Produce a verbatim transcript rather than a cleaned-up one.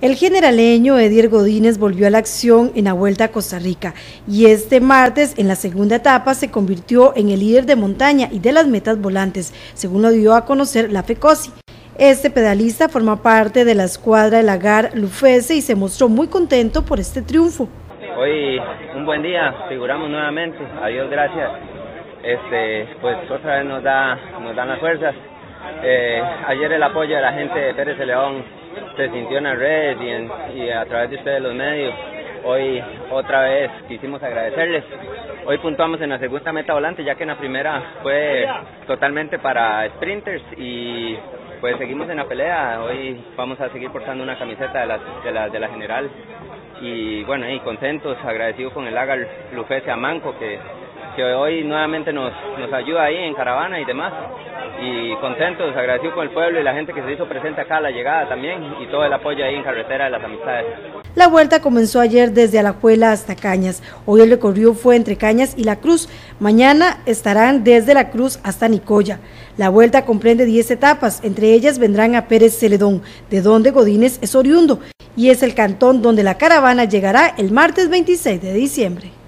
El generaleño Edier Godínez volvió a la acción en la Vuelta a Costa Rica y este martes en la segunda etapa se convirtió en el líder de montaña y de las metas volantes, según lo dio a conocer la FECOSI. Este pedalista forma parte de la escuadra del Lagar Lufese y se mostró muy contento por este triunfo. Hoy un buen día, figuramos nuevamente, a Dios gracias, este, pues otra vez nos, da, nos dan las fuerzas. Eh, ayer el apoyo de la gente de Pérez de León se sintió en las redes y, en, y a través de ustedes los medios. Hoy otra vez quisimos agradecerles. Hoy puntuamos en la segunda meta volante, ya que en la primera fue totalmente para sprinters y pues seguimos en la pelea. Hoy vamos a seguir portando una camiseta de la, de la, de la general y bueno, y contentos, agradecidos con el Lagar Lufese Amanco que, que hoy nuevamente nos, nos ayuda ahí en caravana y demás. Y contentos, agradecidos con el pueblo y la gente que se hizo presente acá a la llegada también y todo el apoyo ahí en carretera de las amistades. La vuelta comenzó ayer desde Alajuela hasta Cañas. Hoy el recorrido fue entre Cañas y La Cruz. Mañana estarán desde La Cruz hasta Nicoya. La vuelta comprende diez etapas, entre ellas vendrán a Pérez Celedón, de donde Godínez es oriundo, y es el cantón donde la caravana llegará el martes veintiséis de diciembre.